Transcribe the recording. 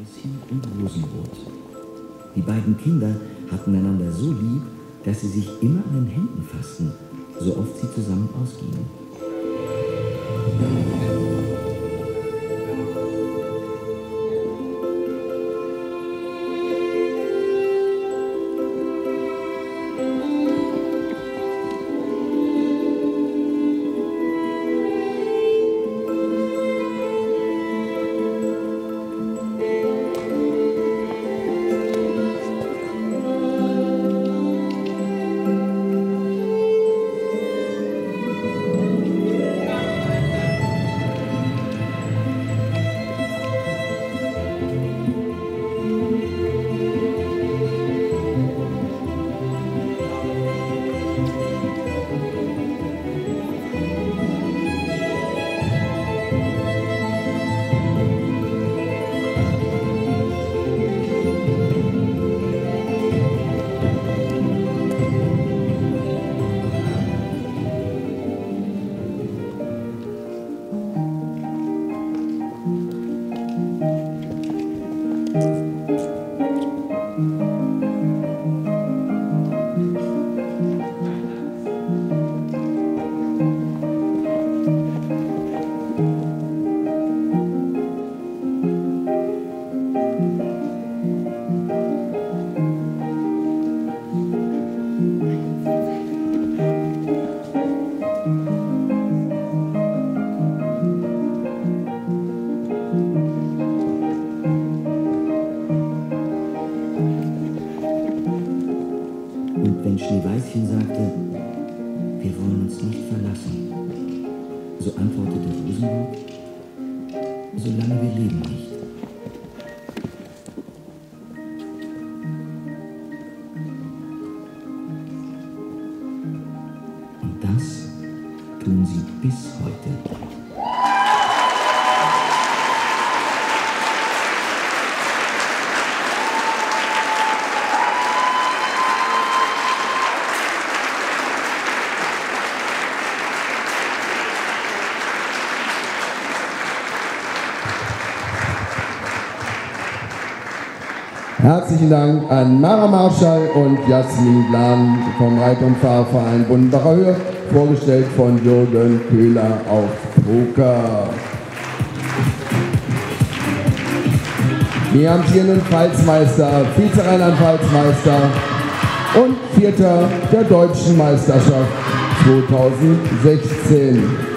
Schneeweißchen und Rosenrot. Die beiden Kinder hatten einander so lieb, dass sie sich immer an den Händen fassten, so oft sie zusammen ausgingen. Und wenn Schneeweißchen sagte, wir wollen uns nicht verlassen, so antwortete Rosenrot, solange wir leben nicht. Und das tun sie bis heute. Herzlichen Dank an Mara Marschall und Jasmin Blan vom Reit- und Fahrverein Bundenbacher Höhe, vorgestellt von Jürgen Köhler auf Poker. Die amtierenden Pfalzmeister, Vize-Rheinland-Pfalzmeister und Vierter der Deutschen Meisterschaft 2016.